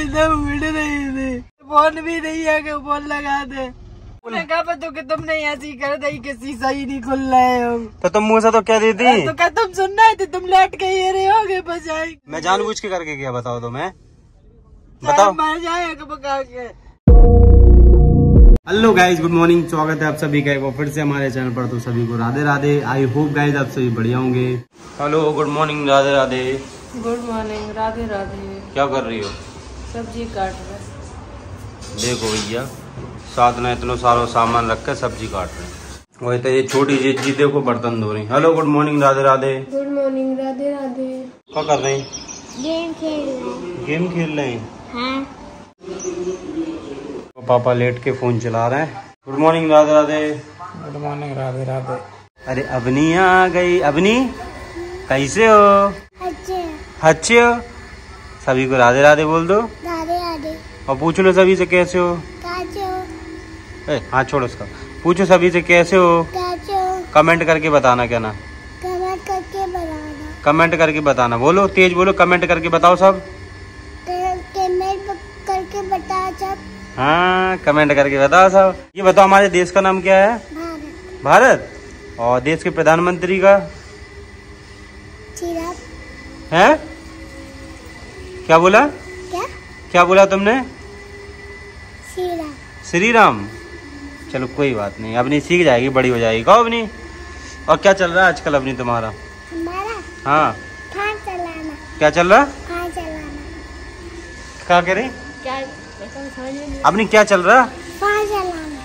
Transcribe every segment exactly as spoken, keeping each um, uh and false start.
एकदम उड़ रही थी, फोन भी नहीं है कि फोन लगा दे। कहा तो कि तुमने ऐसी कर दी कि शीशा ही नहीं खुल रहा है। तो तुम मुँह से तो क्या दी थी? तो क्या तुम सुन रहे थे? तुम लेट के ये रहे होगे बजाय। मैं जानबूझ के करके क्या बताओ तो मैं बताओ मर जाएगा पका के। Hello guys, good morning. स्वागत है आप सभी का एक बार फिर से हमारे चैनल पर। तो सभी को Radhe Radhe. I hope guys आप सभी बढ़िया होंगे। Hello, good morning, Radhe Radhe. Good morning, Radhe Radhe. क्या कर रही हो? सब्जी काट रहे। देखो भैया, साथ में इतना सारा सामान रख के सब्जी काट रहे हैं। वही तो ये छोटी जी देखो बर्तन धो रही। Hello, good morning, Radhe Radhe. Good morning, Radhe Radhe. क्या कर रहे हैं? गेम खेल रहे। गेम खेल रहे हैं? हाँ। तो पापा लेट के फोन चला रहे हैं। Good morning, Radhe Radhe. Good morning, Radhe Radhe. अरे अबनी आ गई। अबनी कैसे हो? अच्छे अच्छे हो? सभी को राधे राधे बोल दो। राधे राधे। और पूछ लो सभी से कैसे हो। कैसे हो? ए, हाँ छोड़ो उसका। पूछो सभी से कैसे हो। कैसे हो? कमेंट करके बताना। क्या ना? कमेंट करके बताना। कमेंट करके बताना। बोलो तेज बोलो। कमेंट करके बताओ सब। कमेंट करके बताओ सब। हाँ, कमेंट करके बताओ सब। ये बताओ हमारे देश का नाम क्या है? भारत। भारत। और देश के प्रधानमंत्री का? चिराग। है? क्या बोला? क्या क्या बोला तुमने? चिराग। श्री राम। चलो कोई बात नहीं, अपनी सीख जाएगी, बड़ी हो जाएगी। कहो अपनी। और क्या चल रहा है आजकल अपनी तुम्हारा? हमारा हाँ, खान चलाना। क्या चल रहा? खान चलाना। क्या कह रही? क्या अपनी क्या चल रहा? खान चलाना।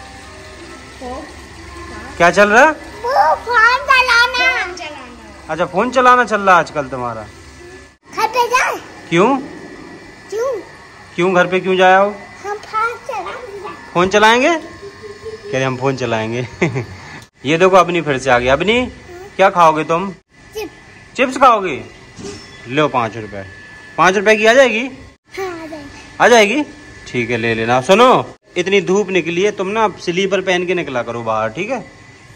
क्या चल रहा? वो खान चलाना। अच्छा, फोन चलाना चल रहा आजकल तुम्हारा। घर पे जाए। क्यों क्यों? क्यों घर पे क्यों जाया हो? हम खान चलाएंगे। फोन चलाएंगे? कह रहे हम फोन चलाएंगे। ये देखो अपनी फिर से आ गई। अपनी क्या खाओगे तुम? चिप्स। चिप्स खाओगे? लो पाँच रुपए। पाँच रुपए की आ जाएगी? हाँ, आ जाएगी। आ जाएगी? ठीक है, ले लेना। सुनो, इतनी धूप निकली है, तुम ना स्लीपर पहन के निकला करो बाहर, ठीक है?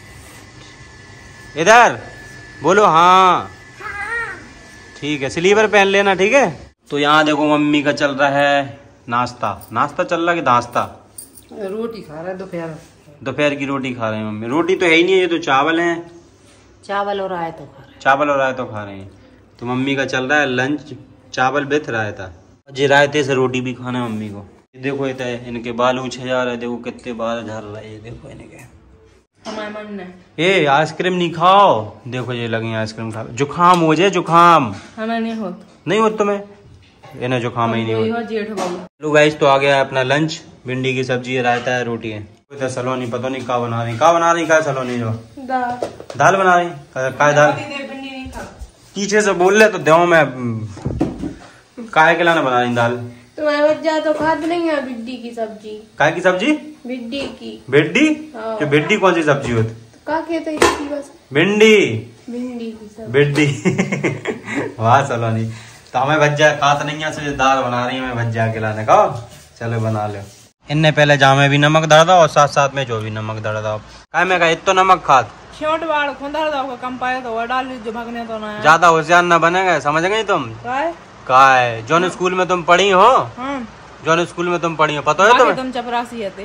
इधर बोलो। हाँ ठीक है, स्लीपर पहन लेना, ठीक है? तो यहाँ देखो मम्मी का चल रहा है नाश्ता। नाश्ता चल रहा है कि नाश्ता? रोटी खा रहा है दोपहर। दोपहर की रोटी खा रहे हैं मम्मी। रोटी तो है ही नहीं है, ये तो चावल है। चावल और आए तो खा रहे। चावल और रायता खा रहे हैं। तो मम्मी का चल रहा है लंच, चावल विथ रायता। जी रायते से रोटी भी खाना है मम्मी को। देखो ये तो इनके बाल ऊंचे जा रहे, देखो कितने बाल झड़ रहे हैं, देखो इनके। हमारे मन है ए आइसक्रीम नहीं खाओ। देखो ये लगी आइसक्रीम खा। जुकाम हो जाए, जुकाम। हमें नहीं होता। नहीं होता तुम्हें? इन्हें जुकाम ही नहीं होता। जेठ बाबू। लो गाइस, तो आ गया है अपना लंच। भिंडी की सब्जी है, रायता है, रोटी है। तो सलोनी पता नहीं क्या बना रही। क्या बना रही? क्या सलोनी जो दाल दाल बना रही? काय दाल? पीछे से बोल ले तो देव में काय के लाना बना रही दाल? तुम्हारे बच्चा तो खाते नहीं है भिड्डी की सब्जी। काय की सब्जी? भिड्डी की। भिड्डी? हाँ। जो भिड्डी कौन सी सब्जी होती? क्या कहते हैं बस? भिंडी। भिंडी की सब्जी। भिड्डी। वाह सलोनी। तो हमें भज्जा खाते नहीं है, दाल बना रही है। हमें भज्जा खिलाने का। चलो बना लो। इनने पहले जामे भी नमक दर दो और साथ साथ में जो भी नमक दर दो। काय में का इतना नमक खात छोट बाड़ खुंदर दो कम पाए तो वो डाल लीजिए, भगने तो ना। ज्यादा होशियार न बनेगा, समझ गई तुम? काय? काय जोन स्कूल में तुम पढ़ी हो? हाँ। जोन स्कूल में तुम पढ़ी हो पता है तुम्हें? तुम चपरासी है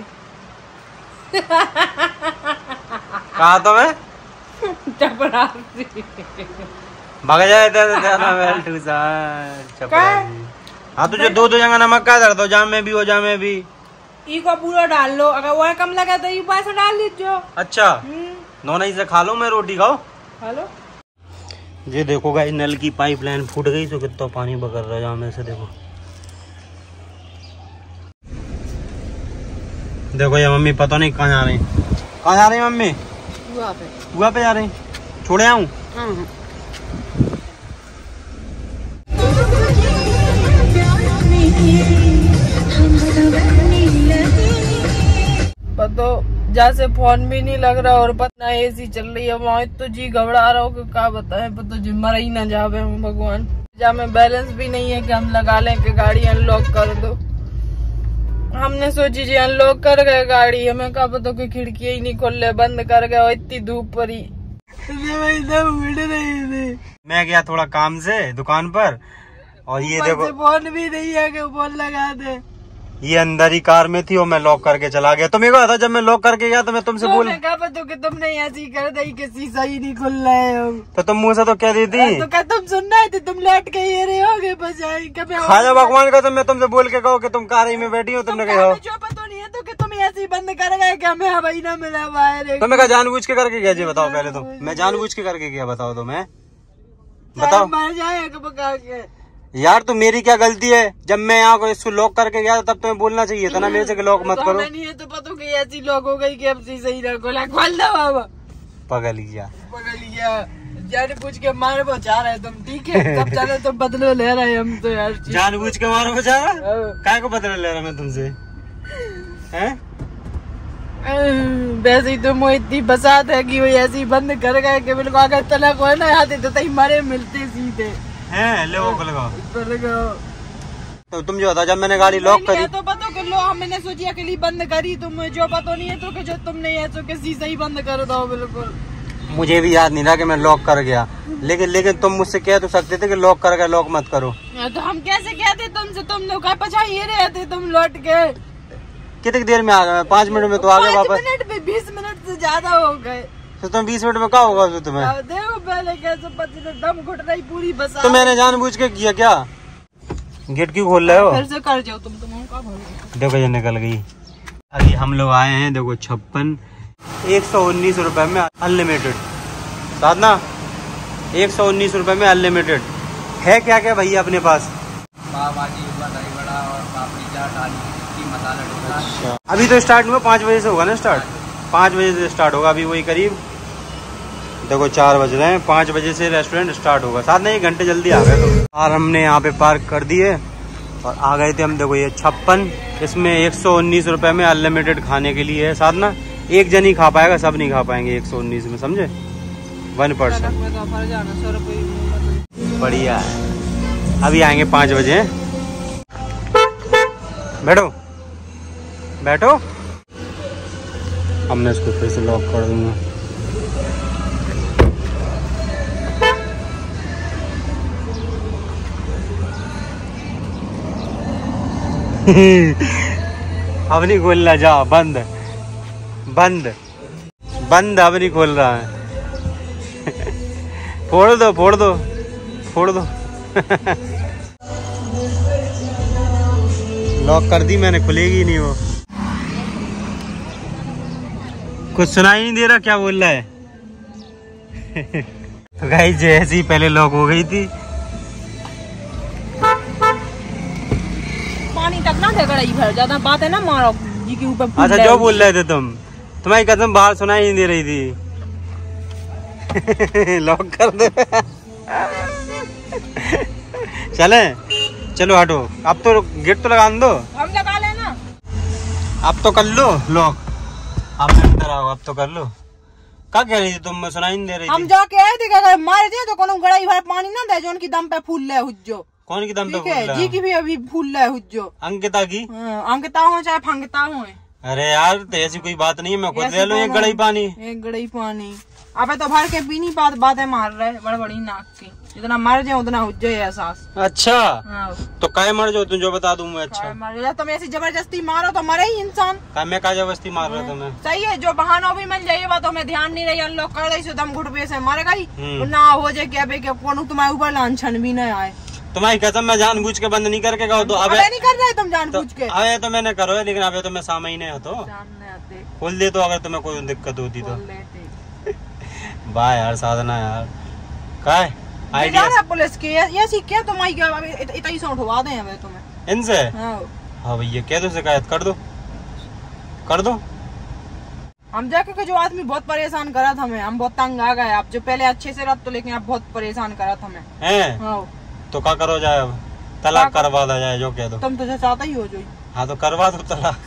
कहा तो मैं चपरासी। भाग जाए चपरासी। हाँ तुझे दो दो जगह नमक का दर दो, जाम में भी हो जाम में भी। ई को पूरा डाल लो, अगर वो कम लगे तो ऊपर से डाल लीजिए। अच्छा, दोनों ही से खा लो, मैं रोटी खाओ। हेलो, ये देखो गाइस, नल की पाइपलाइन फूट गई तो कितना पानी बगर रहा है जाम में से। देखो देखो ये मम्मी पता नहीं कहाँ जा रही। कहाँ जा रही मम्मी? कुआ पे। कुआ पे जा रही? छोड़े आऊं? तो जैसे फोन भी नहीं लग रहा और पता एसी चल रही है वहाँ, तो जी घबरा रहा हो कि क्या बताए, तो जी मर ही ना जावे हम भगवान। जा में बैलेंस भी नहीं है कि हम लगा लें कि गाड़ी अनलॉक कर दो। हमने सोची जी अनलॉक कर गए गाड़ी, हमें क्या पता कि खिड़की ही नहीं खोल ले, बंद कर गए। इतनी धूप पड़ी, मैं गया थोड़ा काम से दुकान पर, और ये देखो फोन भी नहीं है कि फोन लगा दे। ये अंदर ही कार में थी और मैं लॉक करके चला गया। तो मेरे को था जब मैं लॉक करके गया तो मैं तुमसे बोल कहा तो कि तुमने ऐसी कर दी कि शीशा ही नहीं खुल रहा है। तो तुम मुँह से तो कह दी थी तो क्या तुम सुन रहे थे? तुम लेट के ये रहे होगे बजाय कभी खाजा भगवान का। तो मैं तुमसे बोल के कहो कि तुम कार ही में बैठी हो, तुमने कहा जो पता नहीं है तो कि तुम ऐसे बंद कर गए कि हमें हवाई ना मिला बाहर। तो मैं क्या जानबूझ के करके गया? जी बताओ पहले तो मैं जानबूझ के करके गया, बताओ तो मैं बताओ मर जाएगा पका के। यार तो मेरी क्या गलती है? जब मैं यहाँ को इसको लॉक करके गया तब तुम्हें बोलना चाहिए था ना मेरे से कि लॉक मत करो। नहीं है तो पता कि ऐसी लॉक हो गई कि अब शीशा ही ना खोला। खोल दो बाबा। पगल गया पगल गया जान पूछ के मार बचा रहे तुम, ठीक है? तब चलो तो बदले ले रहे हम तो यार। जानबूझ के मारो बचा रहा? काय को बदले ले रहा मैं तुमसे? हैं? वैसे ही तुम इतनी बसात है कि वो ऐसे ही बंद कर गए कि बिल्कुल अगर तलाक हो ना आते तो तई मरे मिलते सीधे हैं। ले वो को लगाओ लगाओ। तो तुम जो था जब मैंने गाड़ी लॉक करी तो पता कर लो, हमने सोची अकेली बंद करी, तुम जो पता नहीं है तो कि जो तुमने ऐसो के शीशा ही बंद कर दो। बिल्कुल मुझे भी याद नहीं रहा कि मैं लॉक कर गया, लेकिन लेकिन तुम मुझसे कह तो सकते थे कि लॉक कर गया लॉक मत करो। तो हम कैसे कहते तुमसे? तुम लोग पछा ये रहते तुम लौट के। कितनी देर में आ गए? पाँच मिनट में तो आ गए वापस। मिनट में बीस मिनट से ज्यादा हो गए। तो तुम बीस मिनट में क्या होगा तो तुम्हें? देखो पहले कैसे पति दम घुट रही पूरी बस। तो मैंने जानबूझ के किया क्या? गेट क्यों खोल रहे हो? फिर से कर जाओ तुम। तुम का भर देखो ये निकल गई। अभी हम लोग आए हैं देखो छप्पन एक सौ उन्नीस रुपए में अनलिमिटेड। साधना एक सौ उन्नीस रुपए में अनलिमिटेड है। क्या क्या भैया अपने पास? पाव भाजी, दही बड़ा और पापड़ी चाट, आलू की टिक्की, मसाला डोसा। अच्छा अभी तो स्टार्ट हुआ, पाँच बजे से होगा ना स्टार्ट? पाँच बजे से स्टार्ट होगा। अभी वही करीब देखो चार बज रहे हैं, पाँच बजे से रेस्टोरेंट स्टार्ट होगा। साथ में एक घंटे जल्दी आ गए तो। और हमने यहाँ पे पार्क कर दिए और आ गए थे हम। देखो ये छप्पन, इसमें एक सौ उन्नीस रुपए में अनलिमिटेड खाने के लिए है। साथ ना एक जन ही खा पाएगा, सब नहीं खा पाएंगे एक सौ उन्नीस में, समझे? वन परसेंट बढ़िया है। अभी आएंगे पाँच बजे। बैठो बैठो। हमने इसको फिर से लॉक कर दूंगा। अब नहीं खोलना, जा बंद बंद बंद। अब नहीं खोल रहा है। फोड़ दो फोड़ दो फोड़ दो। लॉक कर दी मैंने, खुलेगी नहीं वो। कुछ सुनाई नहीं दे रहा क्या बोल रहा है। तो गाइस जैसी पहले लॉक हो गई थी। पानी तक ना दे गड़ाई भर ज्यादा बात है ना मारो जी के ऊपर। अच्छा जो बोल रहे थे तुम, तुम्हारी कसम बाहर सुनाई नहीं दे रही थी। लॉक कर दे। चले चलो हटो। अब तो गेट तो लगा दो। हम लगा लेना। अब तो कर लो लॉक। अब अंदर आओ, अब तो कर लो। क्या कह रही थी तुम? सुनाई नहीं दे रही थी। हम जाके आए थे अगर मारे थे तो कोनो गड़ाई भर पानी ना दे जो उनकी दम पे फूल ले हुज्जो। कौन की दम पे फूल रहा? जी की भी अभी फूल ले हुज्जो। अंकिता की? अंकिता हो चाहे फंगता हो। अरे यार तो ऐसी कोई बात नहीं है, मैं खुद ले लूं एक गड़ाई पानी। एक गड़ाई पानी अबे तो भर के पी नहीं पात, बातें मार रहे बड़ बड़ी नाक की। जितना मर जाए उतना हो जाए एहसास। अच्छा तो काय मर जाओ तुम जो बता दूं मैं। अच्छा मर जाए तुम ऐसी जबरदस्ती मारो तो मरे ही इंसान। काय मैं काय जबरदस्ती मार रहा था मैं? सही है जो बहाना भी मिल जाए बात हमें ध्यान नहीं रही। अनलॉक कर दई दम घुट पे से मर गई ना हो जाए क्या बे कौन तुम्हारे ऊपर लांछन भी न आए। तुम्हारी कसम मैं जानबूझ के बंद नहीं करके गया तो। अबे नहीं कर रहे तुम जानबूझ के। अबे तो मैंने करो है, लेकिन अबे तो मैं सामने नहीं है तो खोल दे तो अगर तुम्हें कोई दिक्कत होती तो। वाह यार साधना यार काय आइडिया पुलिस के ये सीख क्या तुम आई इतना ही उठवा दें हमें तुम्हें इनसे। हाँ भैया कह दो शिकायत कर दो कर दो। हम जाके के जो आदमी बहुत परेशान करा था हमें, हम बहुत तंग आ गए। आप जो पहले अच्छे से रह तो लेकिन आप बहुत परेशान करा था हमें। हैं तो क्या करो जाए अब? तलाक करवा दा जाए जो कह दो। तुम तो चाहता ही हो जो। हाँ तो करवा दो तलाक।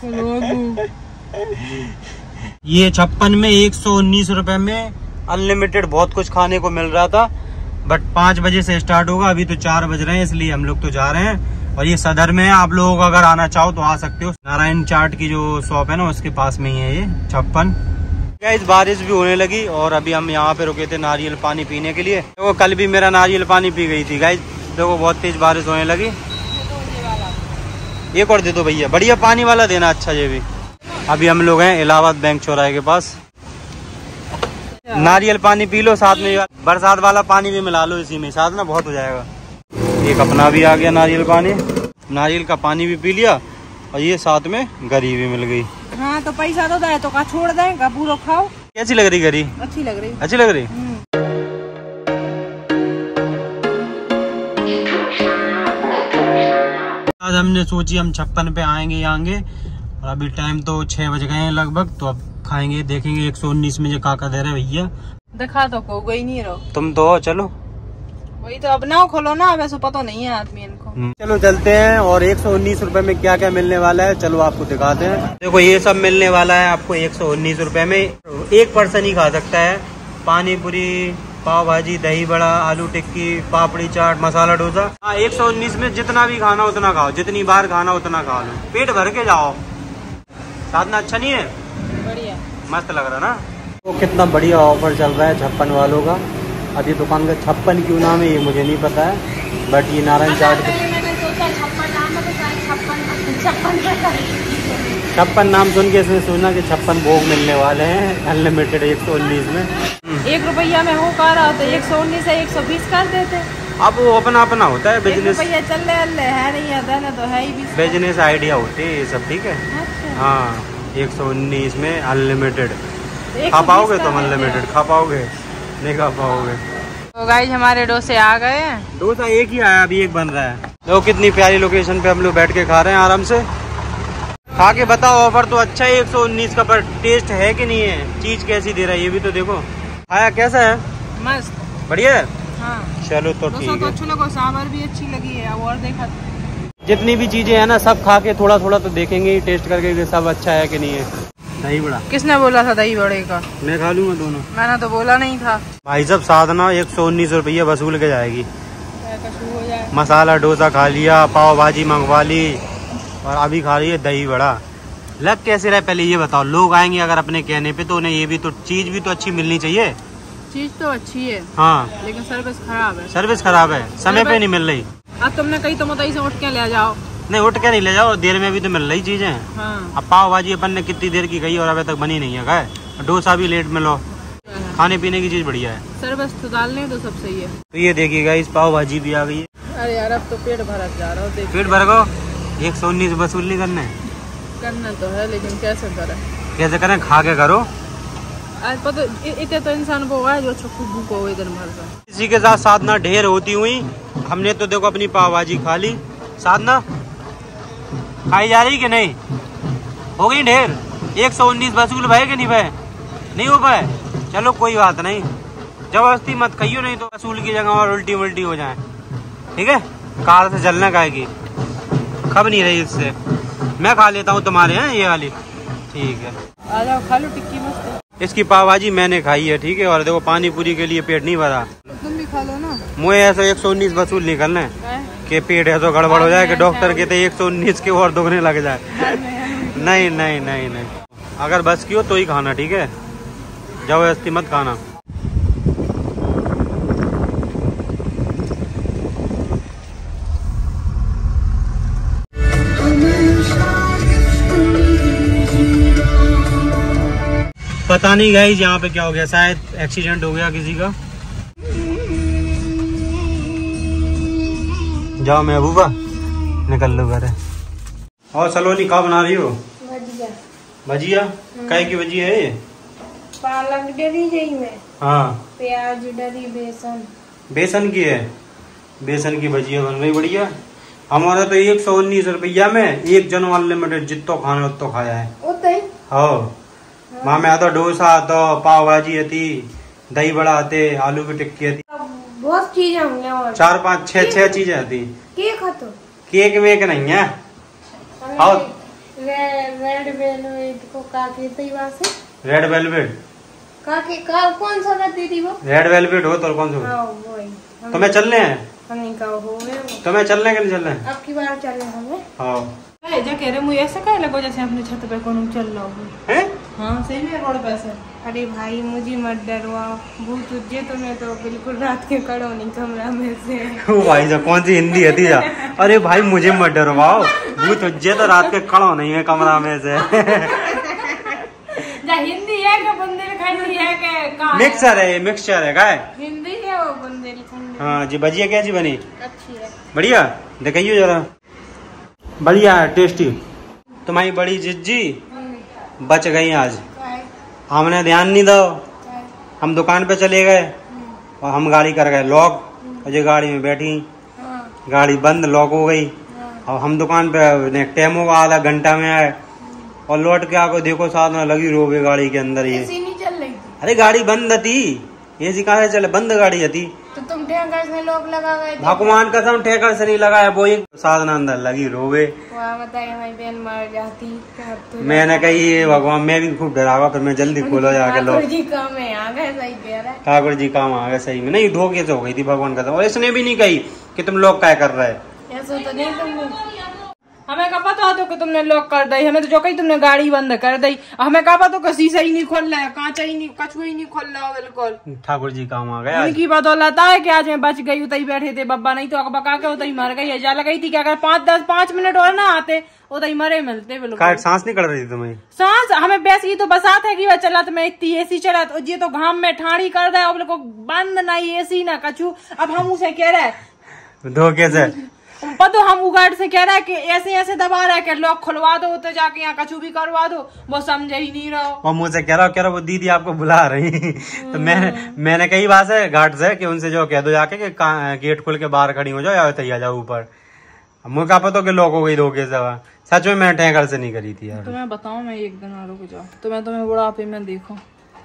ये छप्पन में एक सौ उन्नीस रुपए में अनलिमिटेड बहुत कुछ खाने को मिल रहा था, बट पाँच बजे से स्टार्ट होगा। अभी तो चार बज रहे हैं इसलिए हम लोग तो जा रहे हैं। और ये सदर में है, आप लोग अगर आना चाहो तो आ सकते हो। नारायण चाट की जो शॉप है ना उसके पास में ही है ये छप्पन। गाइस बारिश भी होने लगी और अभी हम यहाँ पे रुके थे नारियल पानी पीने के लिए। तो कल भी मेरा नारियल पानी पी गई थी गाइस। देखो बहुत तेज बारिश होने लगी। एक और दे दो भैया, बढ़िया पानी वाला देना। अच्छा ये भी। अभी हम लोग हैं इलाहाबाद बैंक चौराहे के पास। नारियल पानी पी लो, साथ में बरसात वाला पानी भी मिला लो इसी में, साथ ना बहुत हो जाएगा। एक अपना भी आ गया नारियल पानी, नारियल का पानी भी पी लिया और ये साथ में गरी भी मिल गई। हाँ तो पैसा तो दे तो का छोड़ देगा, पूरा खाओ। कैसी लग रही गरी? अच्छी लग रही। अच्छी लग रही। आज हमने सोची हम छप्पन पे आएंगे आएंगे और अभी टाइम तो छह बज गए हैं लगभग। तो अब खाएंगे, देखेंगे एक सौ उन्नीस में जो काका दे रहे भैया। दिखा तो को गई नहीं रहो तुम तो हो, चलो वही तो। अब ना खोलो ना, वैसे पता नहीं है आदमी इनको। चलो चलते हैं और एक सौ उन्नीस रूपए में क्या क्या मिलने वाला है चलो आपको दिखाते हैं। देखो ये सब मिलने वाला है आपको एक सौ उन्नीस रूपए में। एक पर्सन ही खा सकता है। पानी पूरी, पाव भाजी, दही बड़ा, आलू टिक्की, पापड़ी चाट, मसाला डोसा। हाँ एक सौ उन्नीस में जितना भी खाना उतना खाओ, जितनी बार खाना उतना खा लो, पेट भर के जाओ। साधना अच्छा नहीं है? बढ़िया मस्त लग रहा ना। तो कितना बढ़िया ऑफर चल रहा है छप्पन वालों का। अब ये दुकान का छप्पन क्यों नाम है ये मुझे नहीं पता है, बट ये नारायण चाट छप्पन नाम सुन के इसने सोचा कि छप्पन भोग मिलने वाले हैं अनलिमिटेड एक सौ उन्नीस में। एक रुपया में हो कर रहा तो एक सौ उन्नीस है, एक सौ बीस कर देते। अब वो अपना अपना होता है बिजनेस। रुपया चल रहे है नहीं आता ना तो है ही बिजनेस आइडिया होते हैं ये सब। ठीक है अच्छा। हाँ एक सौ उन्नीस में अनलिमिटेड खा पाओगे तुम? अनलिमिटेड खा पाओगे? नहीं खा पाओगे। तो गाइस हमारे डोसे आ गए हैं। डोसा एक ही आया, अभी एक बन रहा है। देखो कितनी प्यारी लोकेशन पे हम लोग बैठ के खा रहे हैं आराम से। खा के बताओ ऑफर तो अच्छा है एक सौ उन्नीस का, पर टेस्ट है कि नहीं है, चीज कैसी दे रहा है ये भी तो देखो। खाया कैसा है? मस्त बढ़िया है। हाँ चलो तो ठीक है। तो अच्छा लगा, सांभर भी अच्छी लगी है। और देखा जितनी भी चीजें है ना सब खा के थोड़ा थोड़ा तो देखेंगे ही, टेस्ट करके कि सब अच्छा है कि नहीं है। दही बड़ा किसने बोला था दही बड़े का? मैं खा लूंगा दोनों। मैंने तो बोला नहीं था। भाई साहब साधना एक सौ उन्नीस रुपया वसूल के जाएगी। हो जाए। मसाला डोसा खा लिया, पाव भाजी मंगवा ली और अभी खा रही है दही बड़ा। लग कैसे रहा है पहले ये बताओ? लोग आएंगे अगर अपने कहने पे तो उन्हें ये भी तो चीज भी तो अच्छी मिलनी चाहिए। चीज तो अच्छी है हाँ लेकिन सर्विस खराब है। सर्विस खराब है, समय पे नहीं मिल रही। अब तुमने कही तो मतई से उठ के ले जाओ। नहीं उठ के नहीं ले जाओ, देर में भी तो मिल रही चीजें। हाँ। अब पाव भाजी अपन ने कितनी देर की गई और अभी तक बनी नहीं है। गए डोसा भी लेट में लो, खाने पीने की चीज बढ़िया है। सर्विस तो डालने तो सब सही है। तो ये देखिएगा इस पाव भाजी भी आ गई है। अरे यार अब तो पेट भरा जा रहा है। पेट भर गो, एक सौ उन्नीस वसूल नहीं करने करना तो है लेकिन कैसे करें? कैसे करें? खा के करो। आज पता इतने तो इंसान को है जो छुपू भूखो हो इधर भर का। इसी के साथ साधना ढेर होती हुई हमने तो देखो अपनी पाव भाजी खा ली। साधना खाई जा रही कि नहीं? हो गई ढेर। एक सौ उन्नीस वसूल भय कि नहीं भय? नहीं हो पाए? चलो कोई बात नहीं, जबरदस्ती मत खाइयो नहीं तो वसूल की जगह और उल्टी उल्टी हो जाए। ठीक है कार से जलना खाएगी, खब नहीं रही इससे। मैं खा लेता हूँ तुम्हारे यहाँ ये वाली। ठीक है आ जाओ खा लो टिक्की मस्त। इसकी पाव भाजी मैंने खाई है। ठीक है और देखो पानी पूरी के लिए पेट नहीं भरा। तुम भी खा लो ना। मुझे ऐसा एक सौ उन्नीस वसूल नहीं करना है कि पेट है तो गड़बड़ हो जाए कि डॉक्टर कहते एक सौ उन्नीस के और दुगने लग जाए। नहीं नहीं नहीं नहीं, अगर बस की हो तो ही खाना। ठीक है जबरदस्ती मत खाना। पता नहीं गाइस यहाँ पे क्या हो गया, शायद एक्सीडेंट हो गया किसी का। जाओ महबूबा निकल लो घर। और सलोनी क्या बना रही हो? भजिया। भजिया काय की भजिया है ये? पालक डली गई में, हाँ प्याज डली, बेसन बेसन की है। बेसन की भजिया बन रही बढ़िया। हमारा तो एक सौ उन्नीस रुपया में एक जन अनलिमिटेड जितो खाना उतो खाया है। हाँ माँ में आता डोसा आता, पाव भाजी आती, दही बड़ा आते, आलू की टिक्की आती, बहुत चीजें होंगी और चार पाँच छह छह चीजें आती। केक तो केक वेक नहीं है। और रेड वेलवेट को का कहते हैं से? रेड वेलवेट का के का कौन सा रहती थी वो? रेड वेलवेट हो तो कौन सा? हाँ वही। तुम्हें चलने हैं? हमें का हो गए तुम्हें चलने के लिए चलने हैं? अब की बार चलने हमें। हाँ जा कह रहे मुझे ऐसा कह लगो जैसे अपने छत पे कौन चल रहा हो। हैं? हाँ सही में रोड पैसे। अरे भाई मुझे मत डरवाओ, भूत उज्जे तो मैं तो बिल्कुल रात के खड़ो नहीं कमरा में से। ओ भाई साहब कौन सी हिंदी है जा? अरे भाई मुझे मत डरवाओ, भूत उज्जे तो रात के खड़ो नहीं है कमरा में से। हिंदी है क्या बुंदेलखंडी है क्या? मिक्सर है, मिक्सचर है क्या? हिंदी है वो बुंदेलखंडी। हाँ जी। भजिया कैसी बनी? अच्छी है। बढ़िया, दिखाइए जरा। बढ़िया है, टेस्टी। तुम्हारी बड़ी जिज्जी बच गई आज, हमने ध्यान नहीं दो, हम दुकान पे चले गए और हम गाड़ी कर गए लॉक, और ये गाड़ी में बैठी, गाड़ी बंद लॉक हो गई। और हम दुकान पे टाइम होगा आधा घंटा में आए और लौट के आपको देखो साथ में लगी रोबे गाड़ी के अंदर। ये नहीं चल रही थी? अरे गाड़ी बंद थी, ये जी कहाँ से चले, बंद गाड़ी थी। तो तुम ठेकर से लोग लगा गए? भगवान कसम ठेकर से नहीं लगाया, वो एक साधन अंदर लगी रोवे। बताइए हमारी बहन मर जाती। तो मैंने कही ये भगवान, मैं भी खूब डरावा, फिर मैं जल्दी खोलो जाके लो। ठाकुर जी काम में आ गए, सही कह रहा है। ठाकुर जी काम आ गए सही में, नहीं धोखे से हो गई थी भगवान कसम। और इसने भी नहीं कही कि तुम लोग क्या कर रहे हैं। ऐसा तो नहीं तुमने, हमें क्या पता तो कि तुमने लॉक कर दी, हमें तो जो कही तुमने गाड़ी बंद कर दी। हमें क्या पता कि शीशा ही नहीं खोल रहा है, कांचा ही नहीं, कछुआ ही नहीं खोल रहा बिल्कुल। ठाकुर जी काम आ गया। इनकी बदौलत है कि आज मैं बच गई, उतई बैठे थे बब्बा, नहीं तो बका के उतई मर गई। जा गई थी क्या, अगर पाँच दस पाँच मिनट और ना आते उतई मरे मिलते बिल्कुल। सांस नहीं कर रही थी तुम्हें? सांस हमें वैसे ही तो बसात है कि वह चला, तो मैं इतनी एसी चला तो ये तो घाम में ठाड़ी कर रहा है, अब लोग बंद ना एसी ना कछू। अब हम उसे कह रहे हैं धोखे से, पता हम उगाड़ से कह रहा है कि ऐसे ऐसे दबा रहा है कि लॉक खुलवा दो, तो जाके यहाँ कछू भी करवा दो, वो समझे ही नहीं रहो। और मुझसे कह रहा कह रहा वो दीदी आपको बुला रही। तो मैंने मैंने कही बात है घाट से कि उनसे जो कह दो जाके कि गेट खोल के बाहर खड़ी हो जाओ या तैयार जाओ ऊपर। मुझे क्या पता कि लॉक हो गई धोखे से। सच में मैं ठेकर से नहीं करी थी यार। तो मैं बताऊं, मैं एक दिन आ रुक जाओ तो मैं तुम्हें बुढ़ापे में देखो।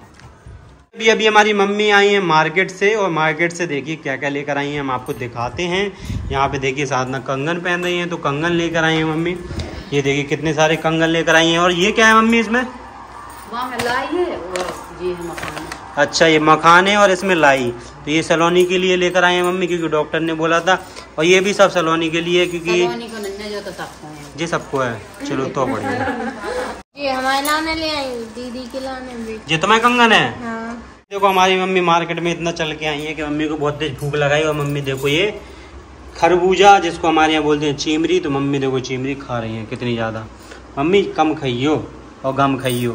अभी अभी हमारी मम्मी आई है मार्केट से, और मार्केट से देखिए क्या क्या लेकर आई हैं, हम आपको दिखाते हैं। यहाँ पे देखिए साधना कंगन पहन रही हैं, तो कंगन लेकर आई हैं मम्मी। ये देखिए कितने सारे कंगन लेकर आई हैं। और ये क्या है मम्मी इसमें? लाई है और ये है मखाना। अच्छा ये मखाने और इसमें लाई, तो ये सलोनी के लिए लेकर आए हैं मम्मी, क्योंकि डॉक्टर ने बोला था। और ये भी सब सलोनी के लिए, क्योंकि सलोनी को नहीं जो तो सबको है। जी सबको है। चलो तो बढ़िया। ये हमारे लाने ले आई, दीदी के लाने भी। ये तुम्हें कंगन है? हाँ। देखो हमारी मम्मी मार्केट में इतना चल के आई है कि मम्मी को बहुत तेज भूख लगाई। और मम्मी देखो ये खरबूजा, जिसको हमारे यहाँ बोलते हैं चीमरी, तो मम्मी देखो चीमरी खा रही है कितनी ज्यादा। मम्मी कम खाइयो और गम खाइयो।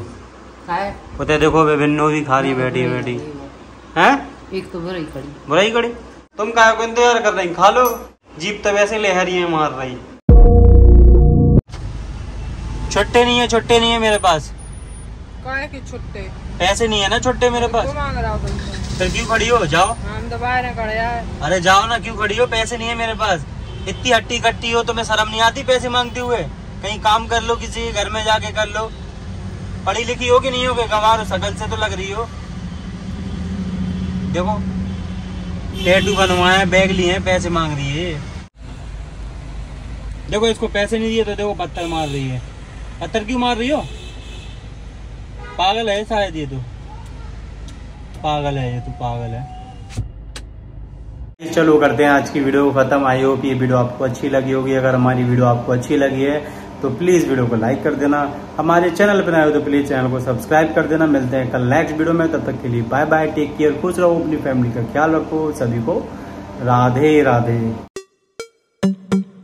पता देखो विभिन्नो भी खा रही बैठी बैठी है। एक तो बुराई कड़ी बुराई कड़ी, तुम काय को इंतजार कर रही, खा लो। जीप तो वैसे लहरियां मार रही। छुट्टे नहीं है, छुट्टे नहीं है मेरे पास। काहे के छुट्टे? पैसे नहीं है ना छुट्टे मेरे पास। मांग रहा हो तुमसे? फिर क्यों खड़ी हो? जाओ। हम तो बाहर खड़े हैं। अरे जाओ ना, क्यों खड़ी हो? पैसे नहीं है मेरे पास। इतनी हट्टी कट्टी हो, तुम्हें शर्म नहीं आती पैसे मांगते हुए? कहीं काम कर लो, किसी घर में जाके कर लो। पढ़ी लिखी हो कि नहीं हो? गंवार शकल से तो लग रही हो। देखो टैटू बनवाए, बैग लिए हैं, पैसे मांग रही है। देखो इसको पैसे नहीं दिए तो देखो पत्थर मार रही है। पत्थर क्यों मार रही हो? पागल है शायद ये, तो पागल है ये, तो पागल है। चलो करते हैं आज की वीडियो को खत्म। आई होप ये वीडियो आपको अच्छी लगी होगी। अगर हमारी वीडियो आपको अच्छी लगी है तो प्लीज वीडियो को लाइक कर देना। हमारे चैनल पर नए हो तो प्लीज चैनल को सब्सक्राइब कर देना। मिलते हैं कल नेक्स्ट वीडियो में, तब तक के लिए बाय बाय, टेक केयर, खुश रहो, अपनी फैमिली का ख्याल रखो। सभी को राधे राधे।